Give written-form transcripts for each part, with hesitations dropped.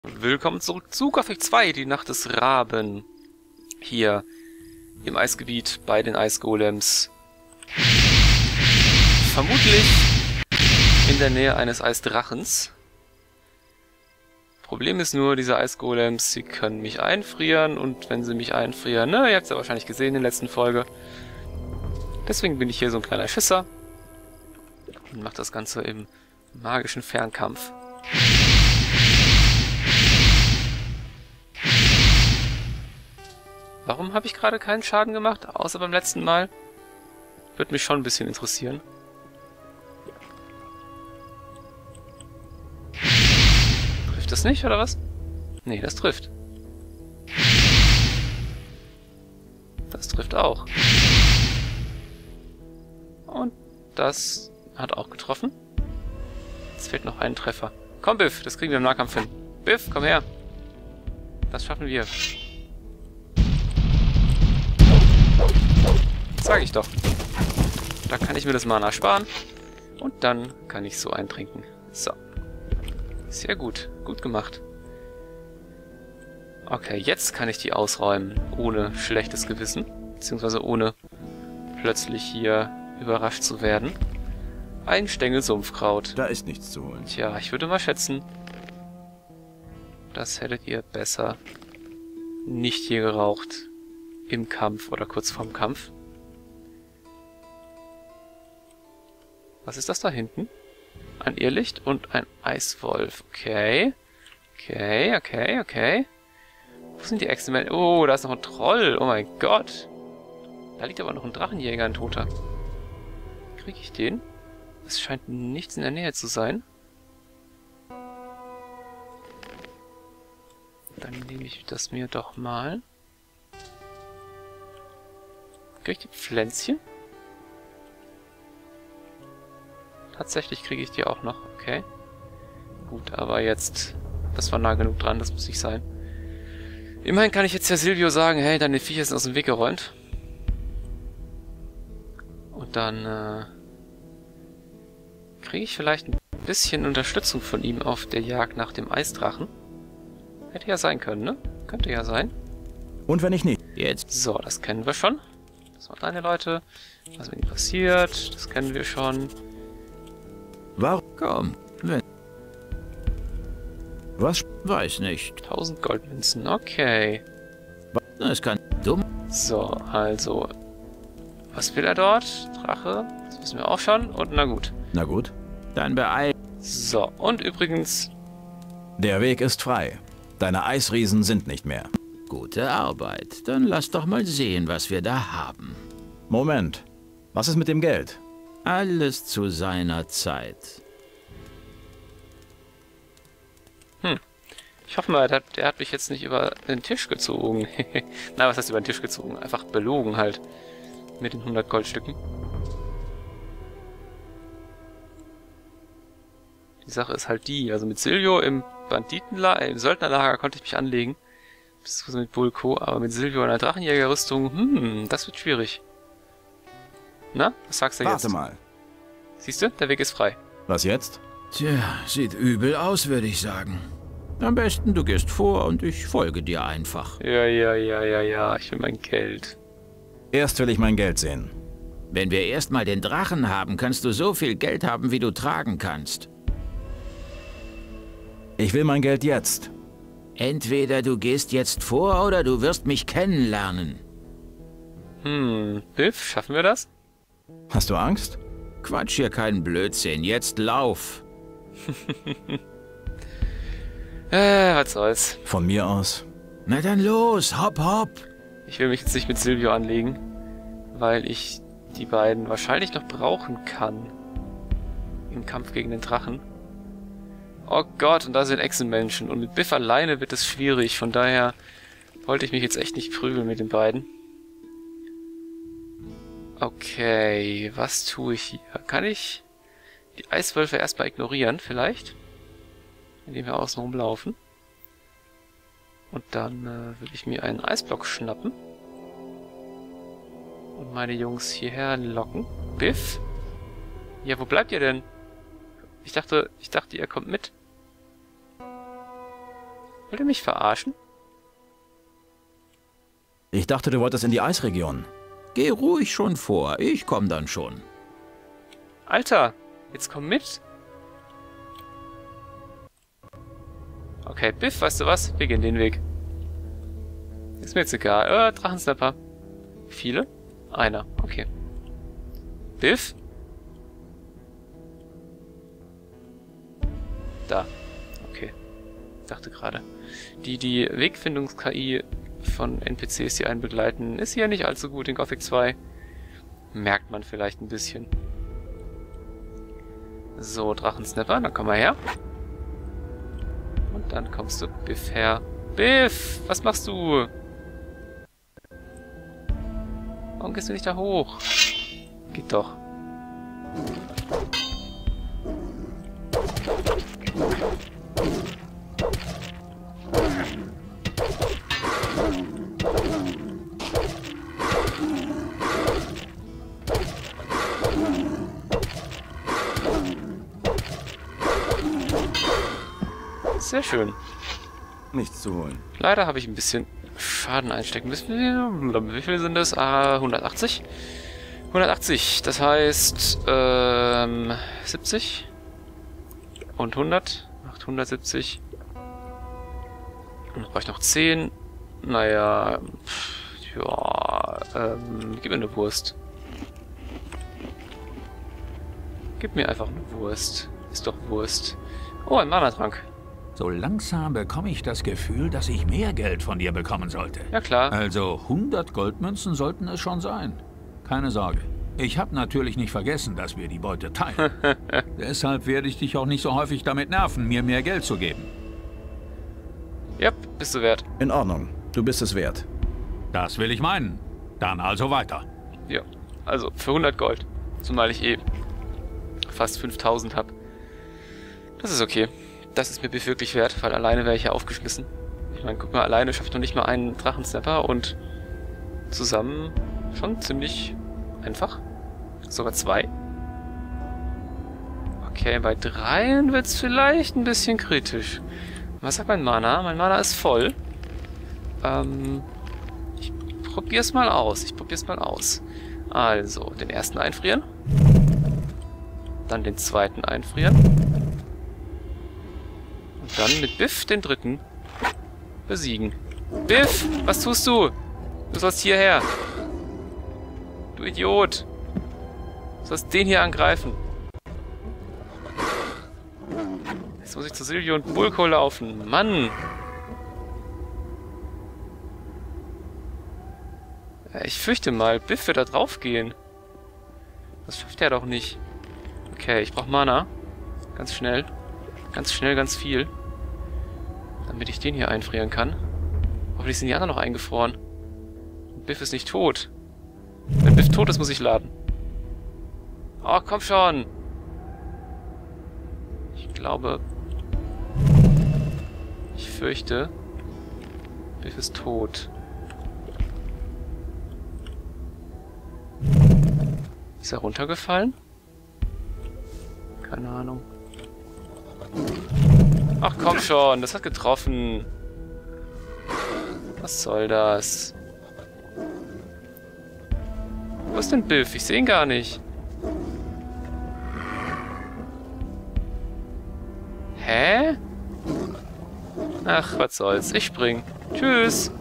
Willkommen zurück zu Gothic 2, die Nacht des Raben. Hier im Eisgebiet bei den Eisgolems. Vermutlich in der Nähe eines Eisdrachens. Problem ist nur, diese Eisgolems, sie können mich einfrieren und wenn sie mich einfrieren, ihr habt es ja wahrscheinlich gesehen in der letzten Folge. Deswegen bin ich hier so ein kleiner Schisser und mache das Ganze im magischen Fernkampf. Warum habe ich gerade keinen Schaden gemacht, außer beim letzten Mal? Würde mich schon ein bisschen interessieren. Trifft das nicht, oder was? Nee, das trifft. Das trifft auch. Und das hat auch getroffen. Jetzt fehlt noch ein Treffer. Komm, Biff, das kriegen wir im Nahkampf hin. Biff, komm her. Das schaffen wir. Sag ich doch. Da kann ich mir das Mana sparen. Und dann kann ich so eintrinken. So. Sehr gut. Gut gemacht. Okay, jetzt kann ich die ausräumen. Ohne schlechtes Gewissen. Beziehungsweise ohne plötzlich hier überrascht zu werden. Ein Stängel Sumpfkraut. Da ist nichts zu holen. Tja, ich würde mal schätzen, das hättet ihr besser nicht hier geraucht. Im Kampf oder kurz vorm Kampf. Was ist das da hinten? Ein Irrlicht und ein Eiswolf. Okay. Okay. Wo sind die Echsenmännchen? Oh, da ist noch ein Troll. Oh mein Gott. Da liegt aber noch ein Drachenjäger, ein Toter. Kriege ich den? Es scheint nichts in der Nähe zu sein. Dann nehme ich das mir doch mal. Kriege ich die Pflänzchen? Tatsächlich kriege ich die auch noch. Okay. Gut, aber jetzt... Das war nah genug dran, das muss nicht sein. Immerhin kann ich jetzt Herr Silvio sagen, hey, deine Viecher sind aus dem Weg geräumt. Und dann, kriege ich vielleicht ein bisschen Unterstützung von ihm auf der Jagd nach dem Eisdrachen. Hätte ja sein können, ne? Könnte ja sein. Und wenn ich nicht? Jetzt. So, das kennen wir schon. Das waren deine Leute. Was mit ihm passiert, das kennen wir schon. Warum? Komm, wenn... Was? Weiß nicht. 1000 Goldmünzen, okay. Es kann dumm... So, also... Was will er dort? Drache? Das wissen wir auch schon. Und na gut. Na gut. Dann beeil... So, und übrigens... Der Weg ist frei. Deine Eisriesen sind nicht mehr. Gute Arbeit. Dann lass doch mal sehen, was wir da haben. Moment. Was ist mit dem Geld? Alles zu seiner Zeit. Ich hoffe mal, der hat mich jetzt nicht über den Tisch gezogen. Na, was heißt über den Tisch gezogen? Einfach belogen halt. Mit den 100 Goldstücken. Die Sache ist halt die, also mit Silvio im im Söldnerlager konnte ich mich anlegen. Beziehungsweise mit Bulko, aber mit Silvio in der Drachenjägerrüstung, das wird schwierig. Na, was sagst du jetzt? Warte mal. Siehst du, der Weg ist frei. Was jetzt? Tja, sieht übel aus, würde ich sagen. Am besten, du gehst vor und ich folge dir einfach. Ja, ich will mein Geld. Erst will ich mein Geld sehen. Wenn wir erstmal den Drachen haben, kannst du so viel Geld haben, wie du tragen kannst. Ich will mein Geld jetzt. Entweder du gehst jetzt vor oder du wirst mich kennenlernen. Biff, schaffen wir das? Hast du Angst? Quatsch hier keinen Blödsinn, jetzt lauf. Was soll's. Von mir aus. Na dann los, hopp, hopp. Ich will mich jetzt nicht mit Silvio anlegen, weil ich die beiden wahrscheinlich noch brauchen kann. Im Kampf gegen den Drachen. Oh Gott, und da sind Echsenmenschen. Und mit Biff alleine wird es schwierig. Von daher wollte ich mich jetzt echt nicht prügeln mit den beiden. Okay, was tue ich hier? Kann ich die Eiswölfe erstmal ignorieren, vielleicht? Indem wir außen rumlaufen. Und dann will ich mir einen Eisblock schnappen. Und meine Jungs hierher locken. Biff? Ja, wo bleibt ihr denn? Ich dachte, ihr kommt mit. Wollt ihr mich verarschen? Ich dachte, du wolltest in die Eisregion. Geh ruhig schon vor, ich komm dann schon. Alter, jetzt komm mit. Okay, Biff, weißt du was? Wir gehen den Weg. Ist mir jetzt egal. Drachensnapper. Viele? Einer, okay. Biff? Da. Okay. Dachte gerade. Die Wegfindungs-KI von NPCs, die einen begleiten, ist hier nicht allzu gut in Gothic 2. Merkt man vielleicht ein bisschen. So, Drachensnapper, dann komm mal her. Und dann kommst du Biff her. Biff, was machst du? Warum gehst du nicht da hoch? Geht doch. Sehr schön. Nichts zu holen. Leider habe ich ein bisschen Schaden einstecken müssen. Wie viel sind das? 180? 180, das heißt 70 und 100 macht 170. Und dann brauche ich noch 10. Naja, gib mir eine Wurst. Gib mir einfach eine Wurst. Ist doch Wurst. Oh, ein Mana-Trank. So langsam bekomme ich das Gefühl, dass ich mehr Geld von dir bekommen sollte. Ja klar. Also 100 Goldmünzen sollten es schon sein. Keine Sorge. Ich habe natürlich nicht vergessen, dass wir die Beute teilen. Deshalb werde ich dich auch nicht so häufig damit nerven, mir mehr Geld zu geben. Yep, bist du wert. In Ordnung. Du bist es wert. Das will ich meinen. Dann also weiter. Ja, also für 100 Gold. Zumal ich eh fast 5000 habe. Das ist okay. Das ist mir wirklich wert, weil alleine wäre ich ja aufgeschmissen. Ich meine, guck mal, alleine schafft noch nicht mal einen Drachensnapper und zusammen schon ziemlich einfach. Sogar 2. Okay, bei 3 wird es vielleicht ein bisschen kritisch. Was sagt mein Mana? Mein Mana ist voll. Ich probier's mal aus. Also, den ersten einfrieren. Dann den zweiten einfrieren. Und dann mit Biff den dritten besiegen. Biff, was tust du? Du sollst hierher. Du Idiot. Du sollst den hier angreifen. Jetzt muss ich zu Silvio und Bulko laufen. Mann. Ich fürchte mal, Biff wird da drauf gehen. Das schafft er doch nicht. Okay, ich brauche Mana. Ganz schnell. Ganz schnell, ganz viel. Damit ich den hier einfrieren kann. Hoffentlich sind die anderen noch eingefroren. Und Biff ist nicht tot. Wenn Biff tot ist, muss ich laden. Oh, komm schon. Ich glaube... Ich fürchte... Biff ist tot. Ist er runtergefallen? Keine Ahnung. Ach komm schon, das hat getroffen. Was soll das? Wo ist denn Biff? Ich sehe ihn gar nicht. Hä? Ach, was soll's. Ich spring. Tschüss.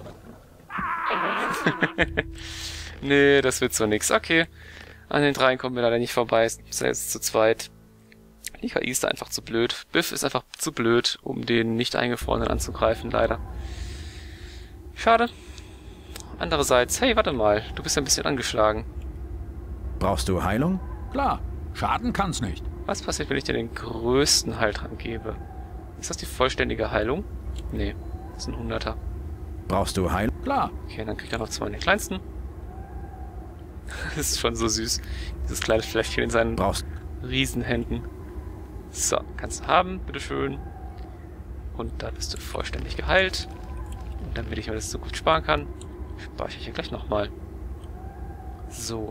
Nee, das wird so nix. Okay. An den 3 kommen wir leider nicht vorbei. Ist jetzt zu zweit. Die KI ist einfach zu blöd. Biff ist einfach zu blöd, um den nicht eingefrorenen anzugreifen, leider. Schade. Andererseits, hey, warte mal. Du bist ja ein bisschen angeschlagen. Brauchst du Heilung? Klar, schaden kann's nicht. Was passiert, wenn ich dir den größten Heiltrank gebe? Ist das die vollständige Heilung? Nee, das ist ein 100er. Brauchst du Heilung? Klar. Okay, dann kriegt er noch 2 in den kleinsten. Das ist schon so süß. Dieses kleine Fläschchen in seinen Riesenhänden. So, kannst du haben, bitteschön. Und da bist du vollständig geheilt. Und damit ich mir das so gut sparen kann, spare ich hier gleich nochmal. So.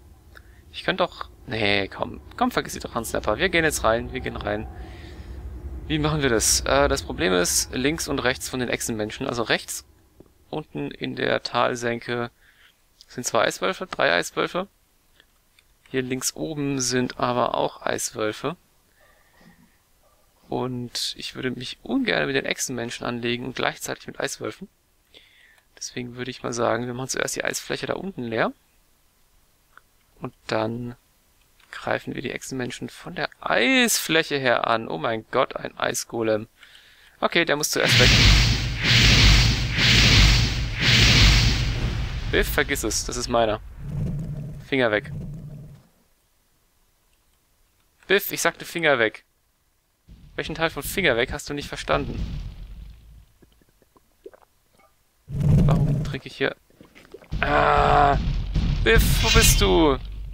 Ich könnte doch... Nee, komm. Komm, vergiss die Drachensnapper. Wir gehen jetzt rein. Wir gehen rein. Wie machen wir das? Das Problem ist links und rechts von den Echsenmenschen. Also rechts unten in der Talsenke sind 2 Eiswölfe, 3 Eiswölfe. Hier links oben sind aber auch Eiswölfe. Und ich würde mich ungern mit den Echsenmenschen anlegen und gleichzeitig mit Eiswölfen. Deswegen würde ich mal sagen, wir machen zuerst die Eisfläche da unten leer. Und dann greifen wir die Echsenmenschen von der Eisfläche her an. Oh mein Gott, ein Eisgolem. Okay, der muss zuerst weg. Biff, vergiss es, das ist meiner. Finger weg. Biff, ich sagte Finger weg. Welchen Teil von Finger weg hast du nicht verstanden? Warum trinke ich hier... Ah! Biff, wo bist du?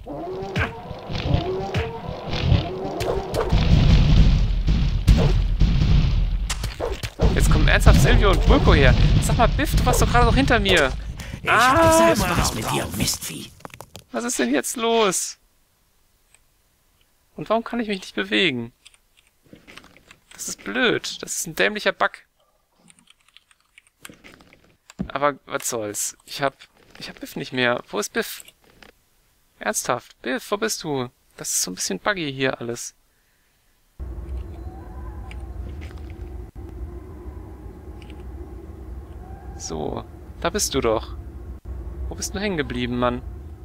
Jetzt kommen ernsthaft Silvio und Bulko her. Sag mal, Biff, du warst doch gerade noch hinter mir. Ich hab Spaß mit dir, Mistvieh. Was ist denn jetzt los? Und warum kann ich mich nicht bewegen? Das ist blöd. Das ist ein dämlicher Bug. Aber was soll's. Ich hab Biff nicht mehr. Wo ist Biff? Ernsthaft. Biff, wo bist du? Das ist so ein bisschen buggy hier alles. So. Da bist du doch. Wo bist du hängen geblieben, Mann?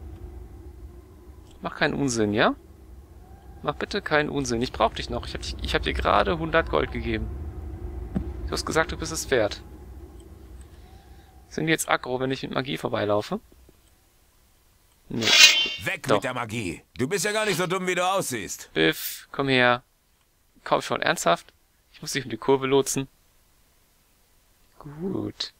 Mach keinen Unsinn, ja? Mach bitte keinen Unsinn. Ich brauch dich noch. Ich hab dir gerade 100 Gold gegeben. Du hast gesagt, du bist es wert. Sind die jetzt aggro, wenn ich mit Magie vorbeilaufe? Nee. Weg Doch. mit der Magie. Du bist ja gar nicht so dumm, wie du aussiehst. Biff, komm her. Komm schon, ernsthaft? Ich muss dich um die Kurve lotsen. Gut.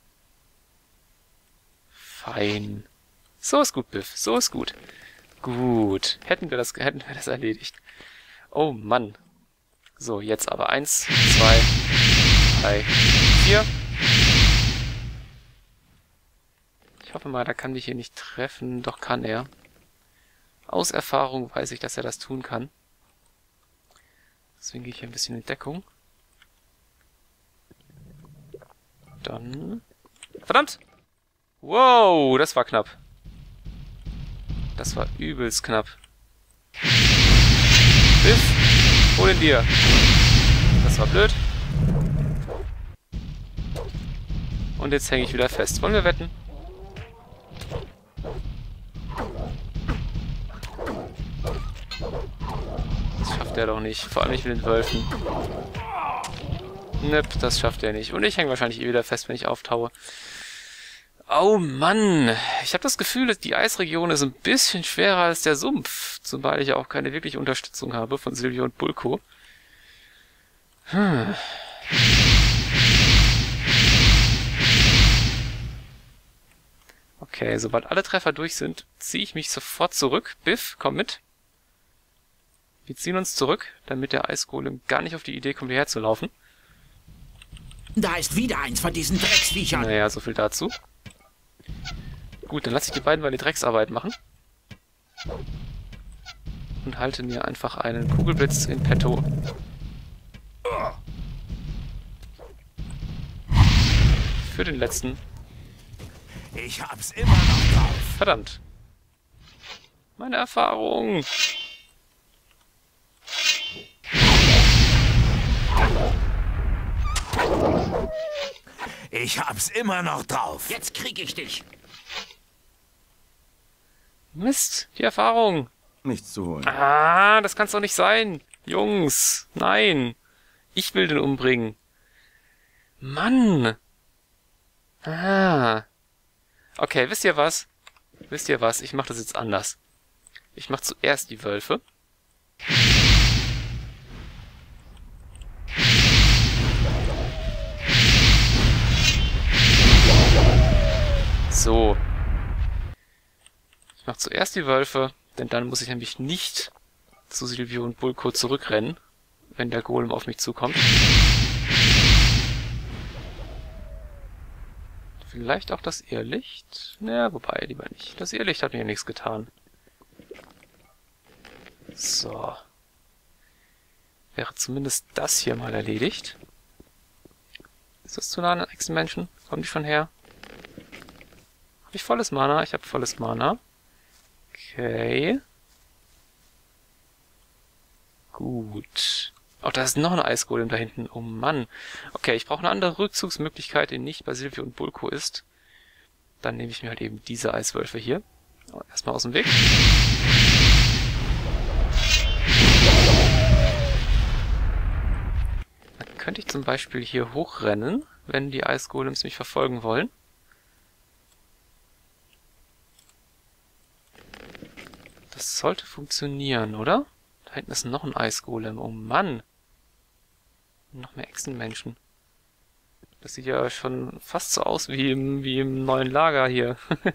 Fein. So ist gut, Biff. So ist gut. Gut. Hätten wir das erledigt. Oh Mann. So, jetzt aber 1, 2, 3, 4. Ich hoffe mal, da kann mich hier nicht treffen. Doch kann er. Aus Erfahrung weiß ich, dass er das tun kann. Deswegen gehe ich hier ein bisschen in Deckung. Dann... Verdammt! Wow, das war knapp. Das war übelst knapp. Biff, hol ihn dir. Das war blöd. Und jetzt hänge ich wieder fest. Wollen wir wetten? Das schafft er doch nicht. Vor allem nicht mit den Wölfen. Nöp, das schafft er nicht. Und ich hänge wahrscheinlich eh wieder fest, wenn ich auftaue. Oh Mann, ich habe das Gefühl, dass die Eisregion ist ein bisschen schwerer als der Sumpf, zumal ich ja auch keine wirkliche Unterstützung habe von Silvio und Bulko. Okay, sobald alle Treffer durch sind, ziehe ich mich sofort zurück. Biff, komm mit. Wir ziehen uns zurück, damit der Eisgolem gar nicht auf die Idee kommt, hierher zu laufen. Da ist wieder eins von diesen Drecksviechern. Naja, so viel dazu. Gut, dann lasse ich die beiden mal die Drecksarbeit machen. Und halte mir einfach einen Kugelblitz in petto. Für den letzten. Ich hab's immer noch drauf. Verdammt. Meine Erfahrung. Ich hab's immer noch drauf. Jetzt krieg ich dich. Mist, die Erfahrung. Nichts zu holen. Ah, das kann's doch nicht sein. Jungs, nein. Ich will den umbringen. Mann. Ah. Okay, wisst ihr was? Wisst ihr was? Ich mache das jetzt anders. Ich mache zuerst die Wölfe. So. Ich mache zuerst die Wölfe, denn dann muss ich nämlich nicht zu Silvio und Bulko zurückrennen, wenn der Golem auf mich zukommt. Vielleicht auch das Irrlicht? Naja, wobei, lieber nicht. Das Irrlicht hat mir nichts getan. So. wäre zumindest das hier mal erledigt. Ist das zu nah an Echsenmenschen? Kommen die schon her? Habe ich volles Mana? Ich habe volles Mana. Okay. Gut. Oh, da ist noch ein Eisgolem da hinten. Oh Mann. Okay, ich brauche eine andere Rückzugsmöglichkeit, die nicht bei Silvio und Bulko ist. Dann nehme ich mir halt eben diese Eiswölfe hier. Oh, erstmal aus dem Weg. Dann könnte ich zum Beispiel hier hochrennen, wenn die Eisgolems mich verfolgen wollen. Das sollte funktionieren, oder? Da hinten ist noch ein Eisgolem. Oh Mann. Noch mehr Echsenmenschen. Das sieht ja schon fast so aus wie im neuen Lager hier.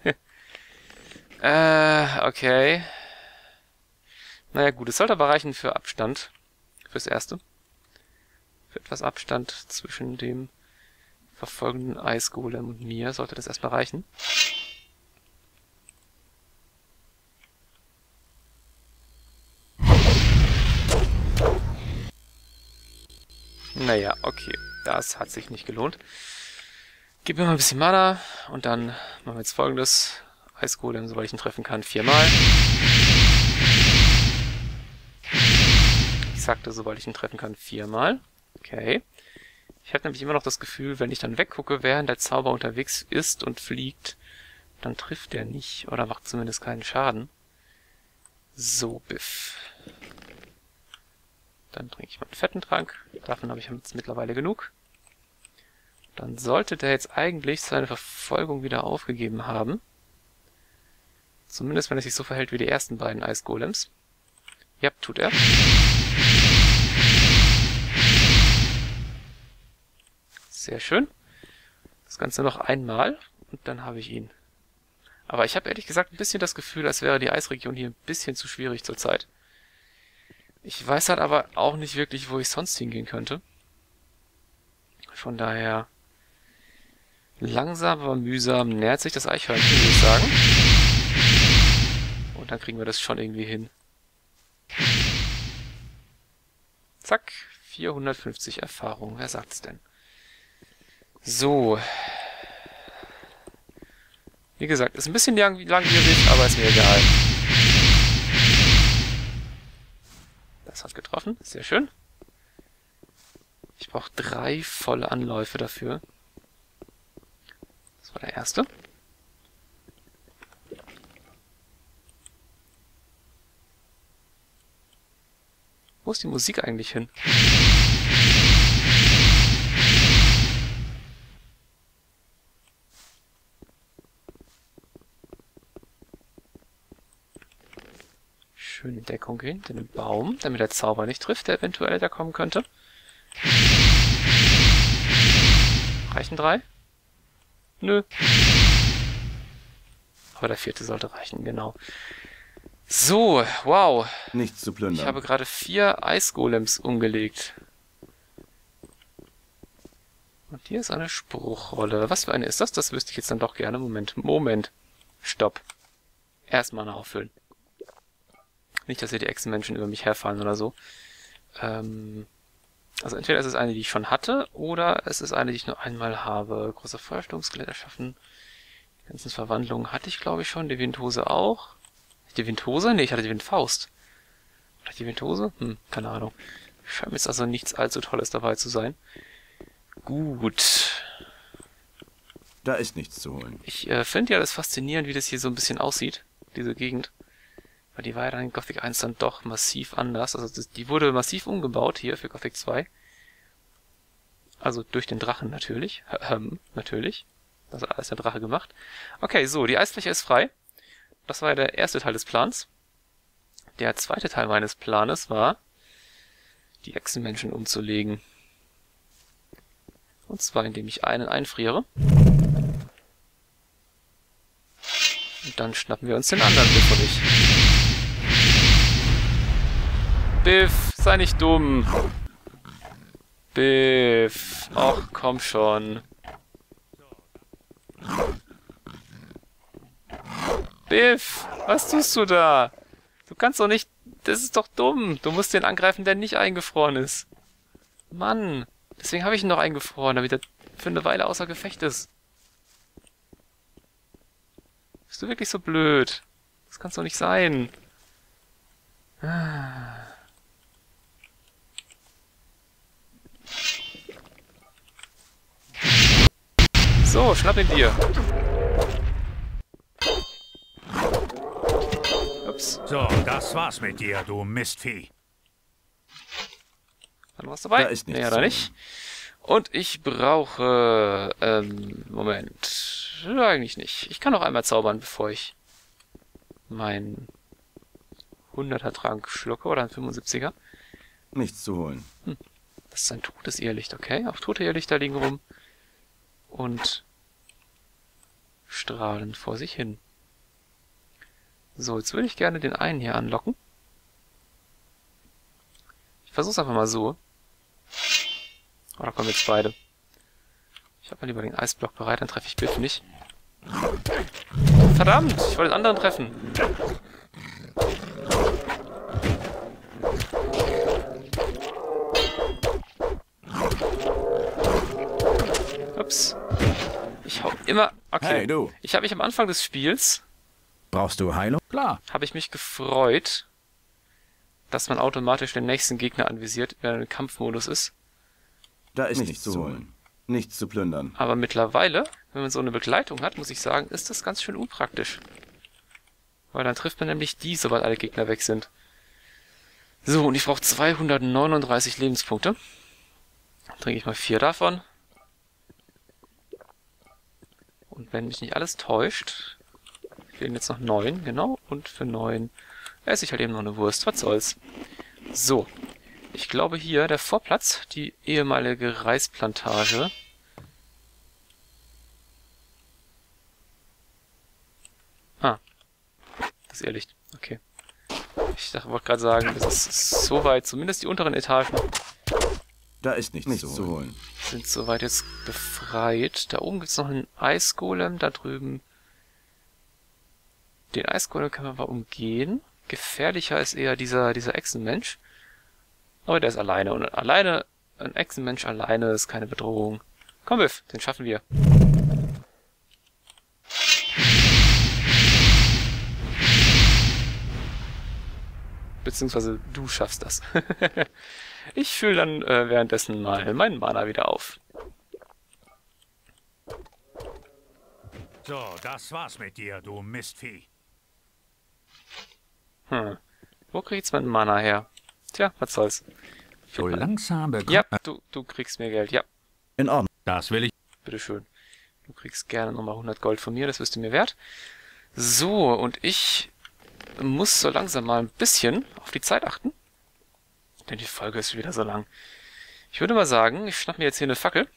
Okay. Naja gut, es sollte aber reichen für Abstand. Fürs Erste. Für etwas Abstand zwischen dem verfolgenden Eisgolem und mir sollte das erstmal reichen. Naja, okay. Das hat sich nicht gelohnt. Gib mir mal ein bisschen Mana und dann machen wir jetzt Folgendes. Eisgolem, sobald ich ihn treffen kann, 4-mal. Ich sagte, sobald ich ihn treffen kann, 4-mal. Okay. Ich habe nämlich immer noch das Gefühl, wenn ich dann weggucke, während der Zauber unterwegs ist und fliegt, dann trifft er nicht oder macht zumindest keinen Schaden. So, Biff. Dann trinke ich mal einen fetten Trank. Davon habe ich jetzt mittlerweile genug. Dann sollte der jetzt eigentlich seine Verfolgung wieder aufgegeben haben. Zumindest wenn er sich so verhält wie die ersten beiden Eisgolems. Ja, tut er. Sehr schön. Das Ganze noch einmal und dann habe ich ihn. Aber ich habe ehrlich gesagt ein bisschen das Gefühl, als wäre die Eisregion hier ein bisschen zu schwierig zurzeit. Ich weiß halt aber auch nicht wirklich, wo ich sonst hingehen könnte. Von daher langsam aber mühsam nähert sich das Eichhörnchen, würde ich sagen. Und dann kriegen wir das schon irgendwie hin. Zack, 450 Erfahrung. Wer sagt's denn? So. Wie gesagt, ist ein bisschen langwierig, aber ist mir egal. Das hat getroffen. Sehr schön. Ich brauche 3 volle Anläufe dafür. Das war der erste. Wo ist die Musik eigentlich hin? Schön in Deckung gehen, in den Baum, damit der Zauber nicht trifft, der eventuell da kommen könnte. Reichen 3? Nö. Aber der 4. sollte reichen, genau. So, wow. Nichts zu plündern. Ich habe gerade 4 Eisgolems umgelegt. Und hier ist eine Spruchrolle. Was für eine ist das? Das wüsste ich jetzt dann doch gerne. Moment. Stopp. Erstmal auffüllen. Nicht, dass hier die Echsenmenschen über mich herfallen oder so. Also entweder ist es eine, die ich schon hatte, oder es ist eine, die ich nur einmal habe. Großer Feuersturmskelett erschaffen. Die ganzen Verwandlungen hatte ich, glaube ich, schon. Die Windhose auch. Die Windhose? Ne, ich hatte die Windfaust. Oder die Windhose? Keine Ahnung. Scheint mir jetzt also nichts allzu Tolles dabei zu sein. Gut. Da ist nichts zu holen. Ich finde ja das faszinierend, wie das hier so ein bisschen aussieht, diese Gegend. Weil die war ja dann in Gothic 1 dann doch massiv anders. Also die wurde massiv umgebaut hier für Gothic 2. Also durch den Drachen natürlich. Natürlich. Das hat alles der Drache gemacht. Okay, so, die Eisfläche ist frei. Das war ja der erste Teil des Plans. Der zweite Teil meines Planes war, die Echsenmenschen umzulegen. Und zwar, indem ich einen einfriere. Und dann schnappen wir uns den anderen Biff und ich. Biff, sei nicht dumm. Biff. Och, komm schon. Biff, was tust du da? Du kannst doch nicht Das ist doch dumm. Du musst den angreifen, der nicht eingefroren ist. Mann. Deswegen habe ich ihn noch eingefroren, damit er für eine Weile außer Gefecht ist. Bist du wirklich so blöd? Das kann's doch nicht sein. So, schnapp ihn dir. Ups. So, das war's mit dir, du Mistvieh. Dann war's dabei. Da ist nichts Nee, zu oder nicht? Und ich brauche... Moment. Ja, eigentlich nicht. Ich kann noch einmal zaubern, bevor ich meinen 100er Trank schlucke oder einen 75er. Nichts zu holen. Das ist ein totes Irrlicht, okay? Auch tote Irrlichter liegen rum und strahlen vor sich hin. So, jetzt würde ich gerne den einen hier anlocken. Ich versuch's einfach mal so. Oh, da kommen jetzt beide. Ich habe mal lieber den Eisblock bereit, dann treffe ich Biff nicht. Verdammt, ich wollte den anderen treffen. Ups. Ich hau immer... Okay. Hey, du. Ich habe mich am Anfang des Spiels... Brauchst du Heilung? Klar. habe ich mich gefreut, dass man automatisch den nächsten Gegner anvisiert, wenn er im Kampfmodus ist. Da ist nichts zu holen. Nichts zu plündern. Aber mittlerweile, wenn man so eine Begleitung hat, muss ich sagen, ist das ganz schön unpraktisch. Weil dann trifft man nämlich die, sobald alle Gegner weg sind. So, und ich brauche 239 Lebenspunkte. Dann trinke ich mal 4 davon. Und wenn mich nicht alles täuscht, fehlen jetzt noch 9, genau. Und für 9 esse ich halt eben noch eine Wurst. Was soll's. So. Ich glaube hier, der Vorplatz, die ehemalige Reisplantage. Ah. Das Irrlicht. Okay. Ich wollte gerade sagen, das ist soweit, zumindest die unteren Etagen Da ist nichts zu holen. sind soweit jetzt befreit. Da oben gibt es noch einen Eisgolem, da drüben. Den Eisgolem können wir aber umgehen. Gefährlicher ist eher dieser Echsenmensch. Aber der ist alleine. Und ein Echsenmensch alleine ist keine Bedrohung. Komm, Biff, den schaffen wir. Beziehungsweise du schaffst das. Ich fülle dann währenddessen mal meinen Mana wieder auf. So, das war's mit dir, du Mistvieh. Wo krieg ich jetzt meinen Mana her? Tja, was soll's. So langsam bekommt... Ja, du kriegst mehr Geld. Ja, In Ordnung. Das will ich... bitteschön. Du kriegst gerne nochmal 100 Gold von mir, das wirst du mir wert. So, und ich muss so langsam mal ein bisschen auf die Zeit achten. Denn die Folge ist wieder so lang. Ich würde mal sagen, ich schnapp mir jetzt hier eine Fackel.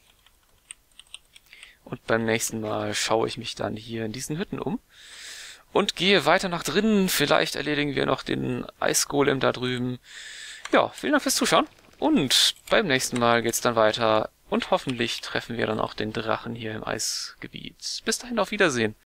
Und beim nächsten Mal schaue ich mich dann hier in diesen Hütten um. Und gehe weiter nach drinnen. Vielleicht erledigen wir noch den Eisgolem da drüben. Ja, vielen Dank fürs Zuschauen. Und beim nächsten Mal geht's dann weiter. Und hoffentlich treffen wir dann auch den Drachen hier im Eisgebiet. Bis dahin, auf Wiedersehen.